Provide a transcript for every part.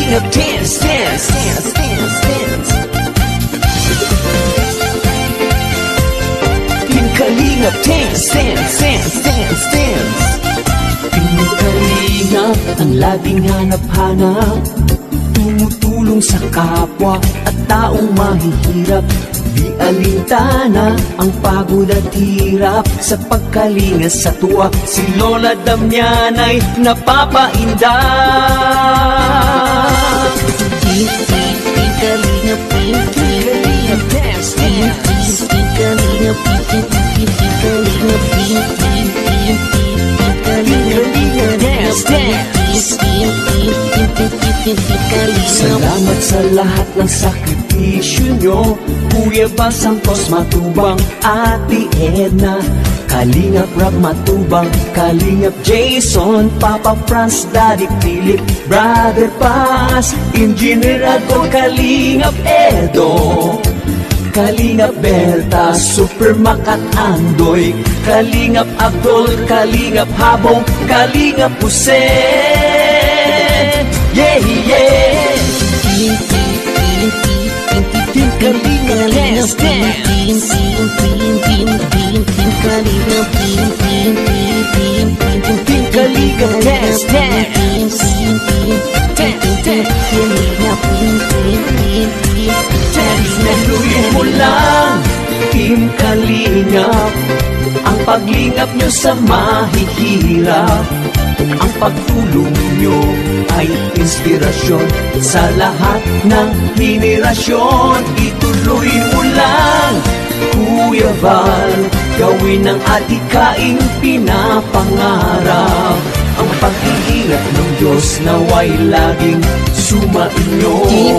Kalingap dance, dance, dance, dance, dance. Team Kalingap dance, dance, dance, dance, dance. Team Kalingap ang laging hanap-hanap, tumutulong sa kapwa at taong mahihirap. Di alintana ang pagod at hirap, sa pagkalinga sa tuwa si Lola Damianay napapainda. Team Kalingap, Team Kalingap dance, dance. Team Kalingap, Team Kalingap, Team Kalingap dance, dance. Salamat sa lahat ng sakripisyo nyo, Kuya Santos, Matubang, Ate Edna, Kalingap Rap Matubang, Kalingap Jason, Papa Franz, Daddy Philip, Brother Paz, Engineer Adol, Kalingap Edo, Kalingap Berta, Super Makat Andoy, Kalingap Abdol, Kalingap Habong, Kalingap Jose. Yeah, yeah. Team Kalingap dance, dance. Team Kalingap, Team Kalingap dance, dance. Naluin mo lang, Team Kalingap, ang paglingap nyo sa mahihirap. Ang pagtulong nyo ay inspirasyon sa lahat ng henerasyon. Ituloy mo lang, Kuya Val, gawin ang adhikaing pinapangarap. Ang pag-iingat ng Diyos naway laging sumainyo.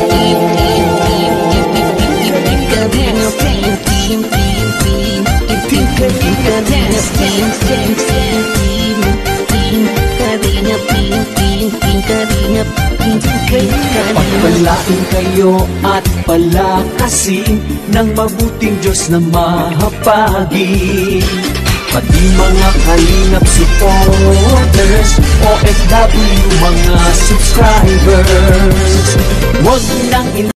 Pagpalain kayo at palakasin ng mabuting Diyos na mahapagin. Pati mga Kalingap supporters, OFW mga subscribers, huwag nang